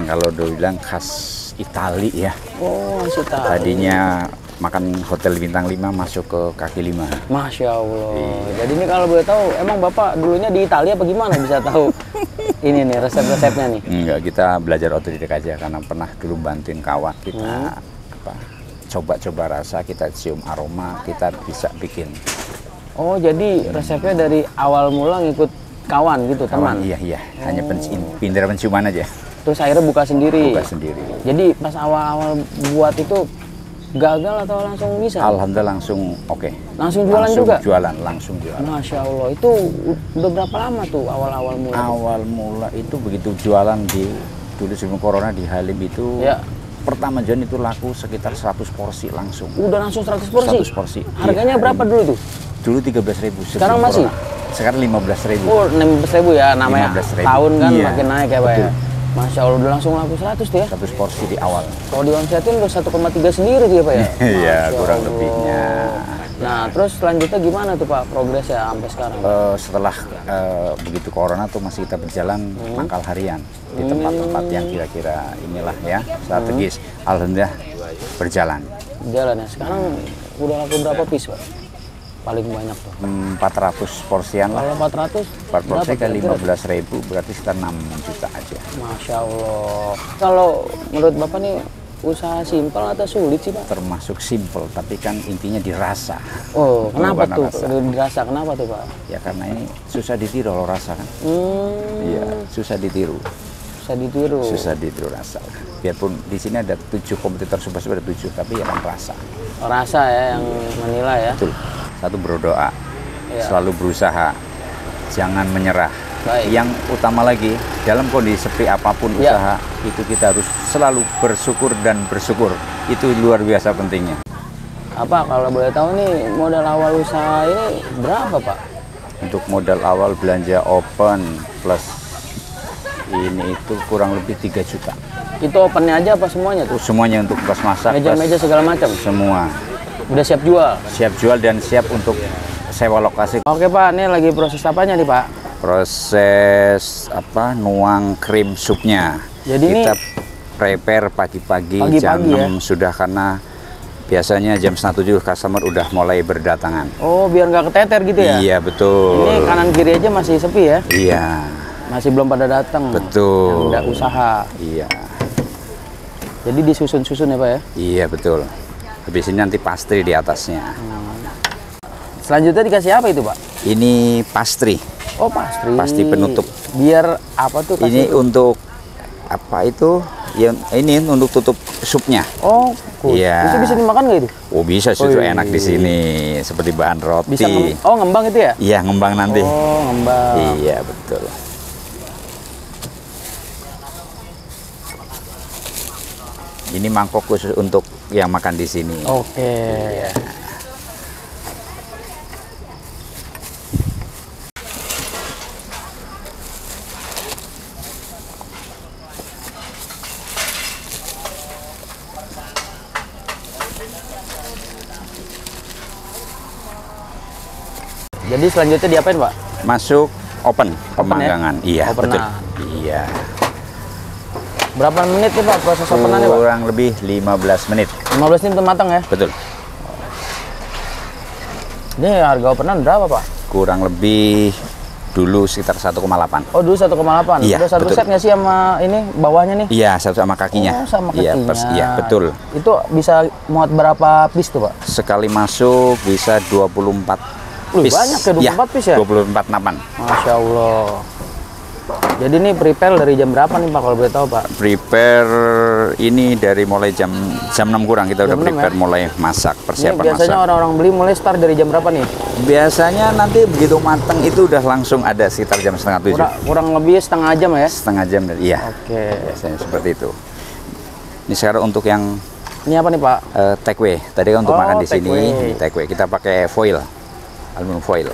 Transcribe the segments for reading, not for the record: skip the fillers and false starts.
kalau dulu bilang khas Itali ya. Oh, khas Itali. Tadinya makan hotel bintang 5 masuk ke kaki 5. Masya Allah. Iya. Jadi ini kalau boleh tahu, emang Bapak dulunya di Italia apa gimana bisa tahu ini nih resep-resepnya nih? Enggak, kita belajar otodidak aja karena pernah dulu bantuin kawan kita coba-coba rasa, kita cium aroma, kita bisa bikin. Oh, jadi resepnya dari awal mula ngikut kawan gitu, teman? Iya, hanya pindah penciuman aja. Terus akhirnya buka sendiri? Buka sendiri. Jadi pas awal-awal buat itu gagal atau langsung bisa? Alhamdulillah langsung oke. Langsung jualan juga? Langsung jualan. Masya Allah, itu udah berapa lama tuh awal-awal mula? Awal mula itu begitu jualan dulu sebelum corona di Halim itu, ya. Pertama jualan itu laku sekitar 100 porsi langsung. Udah langsung 100 porsi? 100 porsi. Harganya berapa dulu tuh? Dulu 13.000. Sekarang masih? Sekarang 15.000. Oh, 15.000 ya, namanya 15.000. tahun kan Iya, makin naik ya Pak ya? Masya Allah, udah langsung laku 100 tuh ya? 100 porsi di awal. Kalau diomsetin udah 1,3 sendiri tuh ya Pak ya? Iya, Masya kurang Allah. lebihnya. Nah, terus selanjutnya gimana tuh Pak progresnya sampai sekarang? Setelah begitu corona tuh masih kita berjalan mangkal harian di tempat-tempat yang kira-kira inilah ya strategis. Alhamdulillah berjalan. Jalan ya, sekarang udah laku berapa piece Pak? Paling banyak tuh? 400 porsian lah. Kalau 400? 4 porsi berapa kali kira-kira? 15.000 berarti sekitar 6 juta aja. Masya Allah. Kalau menurut Bapak nih usaha simpel atau sulit sih Pak? Termasuk simple tapi kan intinya dirasa. Oh, kenapa Pengorbanan tuh? rasa. Dirasa kenapa tuh Pak? Ya karena ini susah ditiru kalau rasa kan. Iya, susah ditiru. Susah ditiru. Susah ditiru rasa. Biarpun di sini ada 7 kompetitor super ada 7 tapi ya kan rasa. Rasa ya yang menilai ya. Betul. Satu berdoa, Iya. selalu berusaha, jangan menyerah. Baik. Yang utama lagi, dalam kondisi sepi apapun Iya. usaha, itu kita harus selalu bersyukur dan bersyukur. Itu luar biasa pentingnya. Apa kalau boleh tahu nih modal awal usaha ini berapa Pak? Untuk modal awal belanja open plus ini itu kurang lebih 3 juta. Itu opennya aja apa semuanya tuh? Semuanya untuk pas masak, Meja-meja plus segala macam? semua. Udah siap jual? Siap jual dan siap untuk sewa lokasi. Oke Pak, ini lagi proses apanya nih Pak? Proses nuang krim supnya. Jadi kita ini prepare pagi-pagi jam Pagi-pagi 6 sudah karena biasanya jam setengah 7 customer udah mulai berdatangan. Oh, biar nggak keteter gitu ya? Iya betul. Ini kanan kiri aja masih sepi ya? Iya Masih belum pada datang. betul. Yang udah usaha. Iya Jadi disusun-susun ya Pak ya? iya betul. Habis ini nanti pastry di atasnya. Selanjutnya dikasih apa itu Pak? Ini pastry. Oh, pastry. Pasti penutup. Biar apa tuh? Ini untuk apa itu? Yang ini untuk tutup supnya. Oh, cool. Iya. Itu bisa dimakan nggak itu? Oh bisa susu Wih. enak di sini seperti bahan roti. Bisa ngembang itu ya? Iya ngembang nanti. Oh, ngembang. Iya betul. Ini mangkok khusus untuk yang makan di sini. Oke. Jadi selanjutnya diapain Pak? Masuk open pemanggangan. Iya Openan. betul. Iya. Berapa menit nih Pak proses openannya Pak? Kurang lebih 15 menit. 15 menit matang ya? Betul. Ini harga openan berapa Pak? Kurang lebih dulu sekitar 1,8. Oh dulu 1,8. Iya, Udah satu betul. set nggak sih sama ini bawahnya nih? Iya satu sama kakinya. Oh sama Iya, kakinya. iya betul. Itu bisa muat berapa piece tuh Pak? Sekali masuk bisa 24 Wih, piece. banyak ya, 24 piece ya? 24 napan. Masya Allah. Jadi ini prepare dari jam berapa nih Pak kalau boleh tahu Pak? Prepare ini dari mulai jam 6 kurang kita udah Jam 6 prepare ya? mulai masak, Ini persiapan biasanya masak. orang-orang beli mulai start dari jam berapa nih? Biasanya nanti begitu matang itu udah langsung ada sekitar jam setengah 7. Kurang lebih setengah jam ya? Setengah jam iya. Oke. Biasanya seperti itu. Ini sekarang untuk yang Ini apa nih Pak? take away. Tadi kan untuk Oh, makan di take sini away. take away. Kita pakai foil, aluminium foil.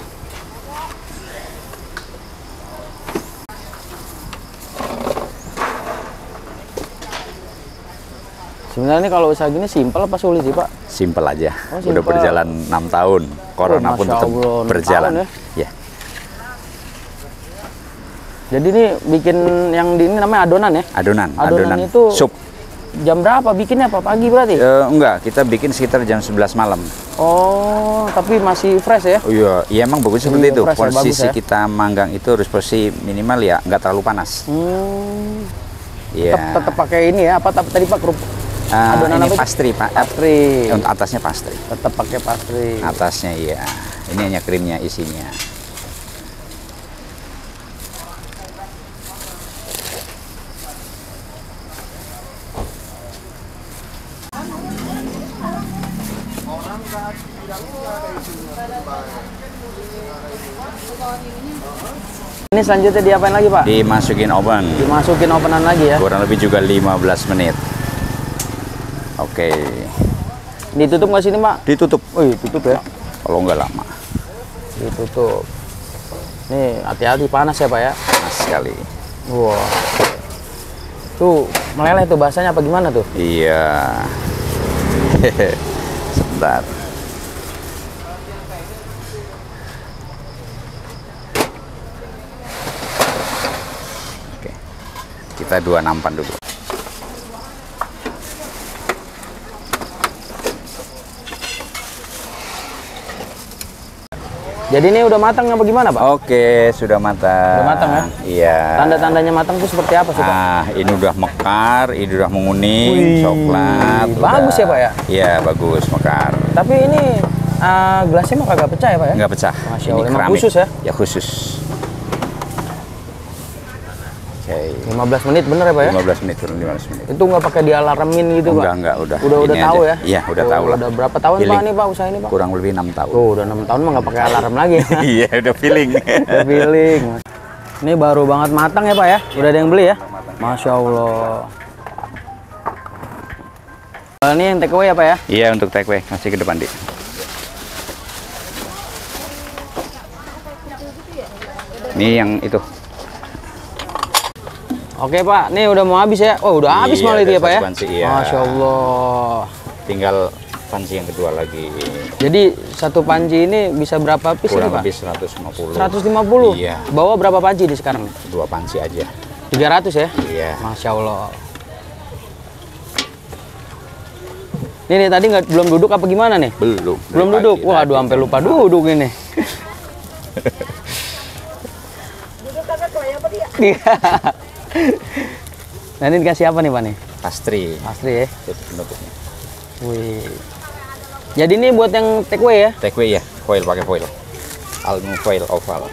Sebenarnya kalau usaha gini simpel apa sulit sih Pak? Simpel aja. Oh, Udah simpel. berjalan 6 tahun. Corona pun Masya tetap Allah, 6 berjalan. tahun Ya. Jadi ini bikin yang di ini namanya adonan ya? Adonan itu sup. Jam berapa bikinnya, Pak? Pagi berarti? Enggak, kita bikin sekitar jam 11 malam. Oh, tapi masih fresh ya? Oh iya, iya emang bagus seperti itu. Fresh ya, Posisi bagus ya? kita manggang itu harus posisi minimal ya, nggak terlalu panas. Iya. Tetap pakai ini ya? Apa tadi Pak? Adonan ini pastry, Pak. Pastry. Untuk atasnya pastry. Tetap pakai pastry. Atasnya iya. Ini hanya krimnya isinya. Ini selanjutnya diapain lagi, Pak? Dimasukin oven. Dimasukin ovenan lagi ya? Kurang lebih juga 15 menit. Oke. Ditutup nggak sini, Pak? Ditutup. Oh iya, tutup ya? Kalau nggak lama. Ditutup. Nih, hati-hati panas ya, Pak ya? Panas sekali. Wah. Tuh, meleleh tuh bahasanya apa gimana tuh? Iya. Sebentar. Oke. Kita 2 nampan dulu. Jadi ini udah matang apa gimana, Pak? Oke, sudah matang. Udah matang ya? Iya. Tanda-tandanya matang tuh seperti apa sih, Pak? Ah, ini udah mekar, ini udah menguning, Wih, coklat. bagus ya, Pak ya? Iya, bagus, mekar. Tapi ini gelasnya mah kagak pecah ya, Pak ya? Nggak pecah. Masya Ini Allah, emang keramik. khusus ya? Ya khusus. Oke. 15 menit bener ya, Pak ya? 15 menit, turun 15 menit. Itu nggak pakai dialarmin gitu, Pak? Enggak, udah. Udah Ini tahu aja. ya? Iya, udah tahu lah. Udah berapa tahun, Pak, Feeling. nih, Pak, usaha ini, Pak? Kurang lebih 6 tahun. Tuh, udah 6 tahun mah nggak pakai alarm lagi. Iya, udah feeling. Udah feeling. Ini baru banget matang ya, Pak ya? Udah ada yang beli ya? Masya Allah. Ini yang take away ya, Pak ya? Iya, untuk take away. Masih ke depan, Dik. Ini yang itu. Oke, Pak, nih udah mau habis ya? Oh, udah habis Iya, malah itu udah ya, Pak ya? satu panci, iya. Masya Allah. Tinggal panci yang kedua lagi. Jadi satu panci ini bisa berapa piece ini, Kurang Pak? lebih 150. 150? Iya. Bawa berapa panci di sekarang? 2 panci aja. 300 ya? Iya. Masya Allah. Ini tadi belum duduk apa gimana nih? Belum. Belum Dari duduk? pagi Wah, tadi. aduh, sampai lupa duduk ini. Nah, ini dikasih apa nih, Pak nih? Pastry. Asli ya? Itu penutupnya. Wih. Jadi ini buat yang take away ya? Take away ya, foil, pakai foil. Aluminium foil oval.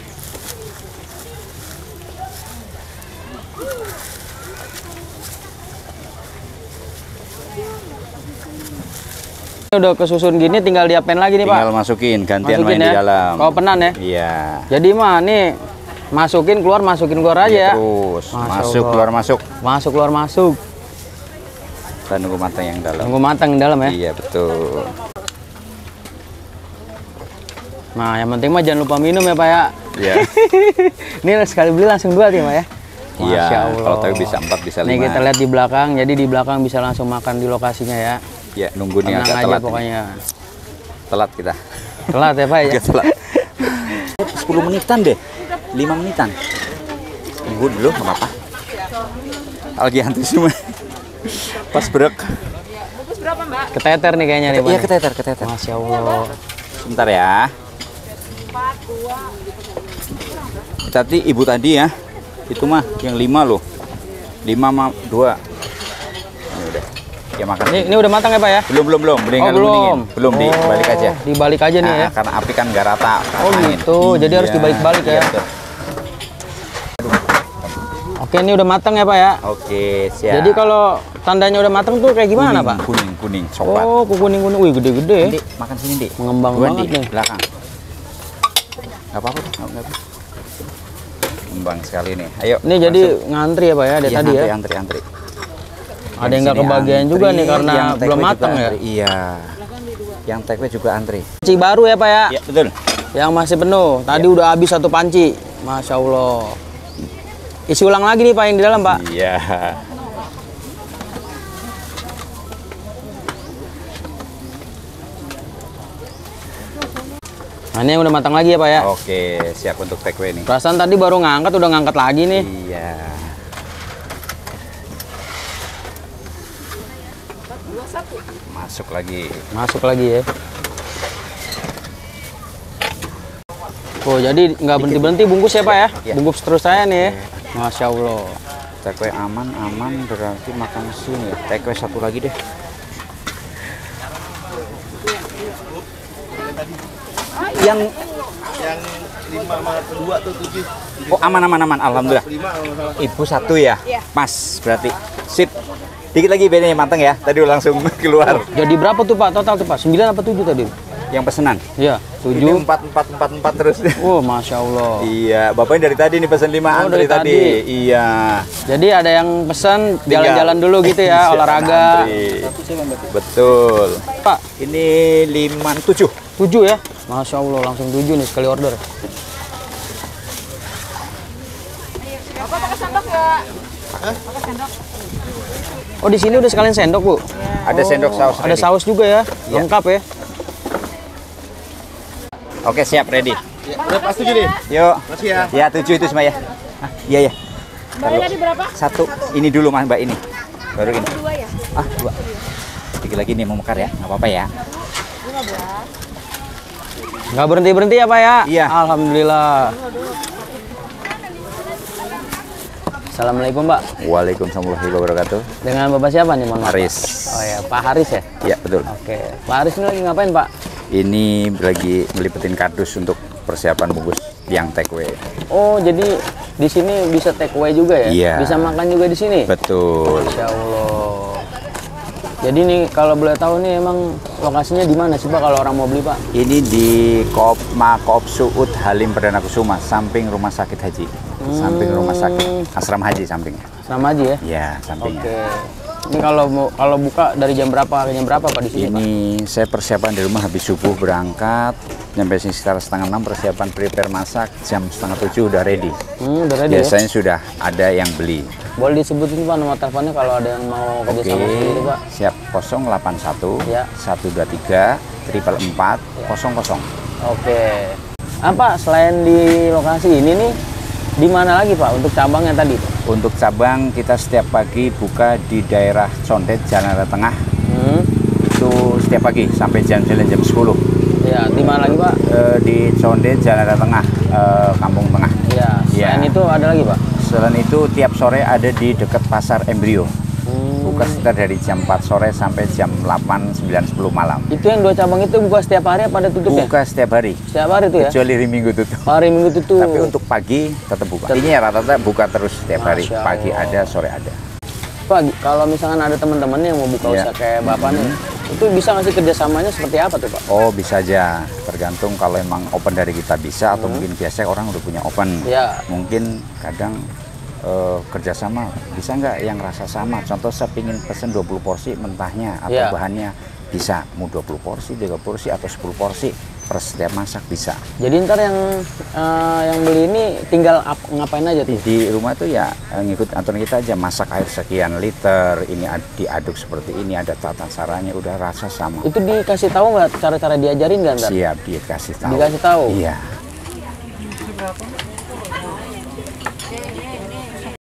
Ini udah kesusun gini, tinggal diapain lagi nih, Pak? Tinggal masukin, gantian Masukin main di ya? dalam. Kalau penan ya? Iya. Jadi mah nih masukin keluar aja Iya, ya. terus Masya masuk Allah. keluar masuk. Masuk keluar masuk. Kita nunggu matang yang dalam. Tunggu matang di dalam ya. Iya, betul. Nah, yang penting mah jangan lupa minum ya, Pak ya. Iya. Ini sekali beli langsung 2 nih, Pak ya. Iya, Masya Allah. kalau tahu bisa 4, bisa 5. Nih kita lihat di belakang, jadi di belakang bisa langsung makan di lokasinya ya. Ya, nunggu nih Tenang agak aja telat. pokoknya. Telat kita. Telat ya, Pak ya. Agak telat. 10 menitan deh. 5 menitan. Tunggu dulu, nggak apa-apa. Lagi antri semua. Pas brek. Keteter nih kayaknya nih, Pak. Iya, nih. keteter. Masya Allah. Sebentar ya. Tadi ibu tadi ya. Itu mah yang 5 loh. 5 sama 2. Ini udah. Ya makan. Ini udah matang ya, Pak ya? Belum. Mendingan lu mendingin. Belum, dibalik aja. Dibalik aja nih Nah, ya. karena api kan nggak rata. Oh angin. gitu, jadi harus dibalik-balik ya. Iya, betul. Oke, ini udah matang ya, Pak ya. Oke, siap. Jadi kalau tandanya udah matang tuh kayak gimana, Pak? Kuning, coklat. Oh, kuning-kuning. Wih, gede-gede ya. Dik, makan sini, Dik. Mengembang Dua, banget Dik, nih. belakang. Nggak apa-apa, nggak apa-apa. Kembang sekali nih. Ayo. Ini jadi ngantri ya, Pak ya, dari Iya, tadi ya. antri. Ada yang nggak kebagian juga nih karena yang take belum away matang juga ya. antri. Iya. Yang take away juga antri. Panci baru ya, Pak ya. Iya, betul. Yang masih penuh. Tadi udah habis 1 panci. Masya Allah. Isi ulang lagi nih, Pak, yang di dalam, Pak. Iya. Nah, Nah, ini yang udah matang lagi ya Pak ya? Oke, siap untuk take away nih. Perasaan tadi baru ngangkat, udah ngangkat lagi nih. Iya. Masuk lagi. Masuk lagi ya. Oh, jadi nggak berhenti-berhenti bungkus ya Pak ya? Iya. Bungkus terus saya nih. Masya Allah. Take away aman berarti makan mesin ya. Take away satu lagi deh. Yang 5 tuh 7. oh aman, alhamdulillah. Ibu satu ya, Mas berarti. Sip. Dikit lagi bedanya matang ya. Tadi langsung keluar. Jadi berapa tuh Pak total tuh Pak? 9 apa 7 tadi? Yang pesanan. Iya, Ini 7. 4 terus. Oh, Masya Allah. Iya, bapaknya dari tadi nih pesan 5 Oh, antri dari tadi. tadi. Iya. Jadi ada yang pesan Tinggal. jalan-jalan dulu gitu ya, Silakan olahraga. antri. Betul. Pak, Ini 7. 7 ya? Masya Allah, langsung 7 nih sekali order. Bapak pakai sendok ya? Pakai sendok. Oh, di sini udah sekalian sendok, Bu? Ada sendok saus. Ada ready. saus juga ya? Iya. Lengkap ya? Oke, siap ready. Udah pas 7 nih. Yuk. Masih ya. Ya, 7 itu semua ya. Iya ya. Bayar tadi berapa? Satu. Ini dulu Mas Mbak ini. Baru ini. 2 ya? 2. Dikit lagi nih mau mekar ya. Nggak apa-apa ya. 15. Nggak berhenti-berhenti ya, Pak ya? Iya. Alhamdulillah. Assalamualaikum, Pak. Waalaikumsalam warahmatullahi wabarakatuh. Dengan Bapak siapa nih, Mohon maaf, Haris. Pak? Oh ya, Pak Haris ya? Ya, betul. Oke. Pak Haris ini lagi ngapain, Pak? Ini lagi melipetin kardus untuk persiapan bungkus yang take away. Oh, jadi di sini bisa take away juga ya? Iya. Bisa makan juga di sini? Betul. Masya Allah. Jadi nih kalau boleh tahu nih emang lokasinya di mana sih Pak kalau orang mau beli Pak? Ini di Makoop Suud Halim Perdana Kusuma, samping rumah sakit haji. Samping rumah sakit asrama haji sampingnya. Sama aja ya? Ya, sampingnya. Oke. Ini kalau buka dari jam berapa ke jam berapa Pak di sini Pak? Ini saya persiapan di rumah habis subuh berangkat, nyampe sini sekitar setengah 6, persiapan prepare masak, jam setengah 7 udah ready. Udah ready ya? Biasanya sudah ada yang beli. Boleh disebutin Pak nomor teleponnya kalau ada yang mau kerja sama sendiri Pak? Siap. 081 Ya. 123 444 00. Oke. Apa selain di lokasi ini nih, di mana lagi Pak untuk cabangnya tadi Pak? Untuk cabang kita setiap pagi buka di daerah Condet Jalan Raya Tengah. Itu setiap pagi sampai jam 10. Ya, di mana lagi Pak? Di Condet Jalan Raya Tengah, Kampung Tengah. Ya, selain Ya. itu ada lagi Pak? Selain itu tiap sore ada di dekat Pasar Embrio. Buka sekitar dari jam 4 sore sampai jam 8, 9, 10 malam. Itu yang 2 cabang itu buka setiap hari apa ada tutup ya? Buka setiap hari. Setiap hari tuh ya? Kecuali hari Minggu tutup. Hari Minggu tutup. Tapi untuk pagi tetap buka. Ini ya rata-rata buka terus setiap hari. Masya Pagi Allah. ada, sore ada. Pak, kalau misalkan ada teman-teman yang mau buka Iya. usaha kayak Bapak nih, itu bisa nggak sih kerjasamanya seperti apa tuh Pak? Oh, bisa aja. Tergantung kalau emang open dari kita bisa atau mungkin biasanya orang udah punya open. Iya. Mungkin kadang kerjasama bisa nggak yang rasa sama. Contoh saya pingin pesen 20 porsi mentahnya atau Iya. bahannya bisa. Mau 20 porsi, 3 porsi atau 10 porsi per setiap masak bisa. Jadi ntar yang beli ini tinggal ngapain aja tuh? Di rumah tuh ya ngikut aturan kita aja, masak air sekian liter, ini diaduk seperti ini, ada tata caranya, udah rasa sama. Itu dikasih tahu nggak cara-cara diajarin nggak ntar? Siap dikasih tahu. Dikasih tahu? Iya.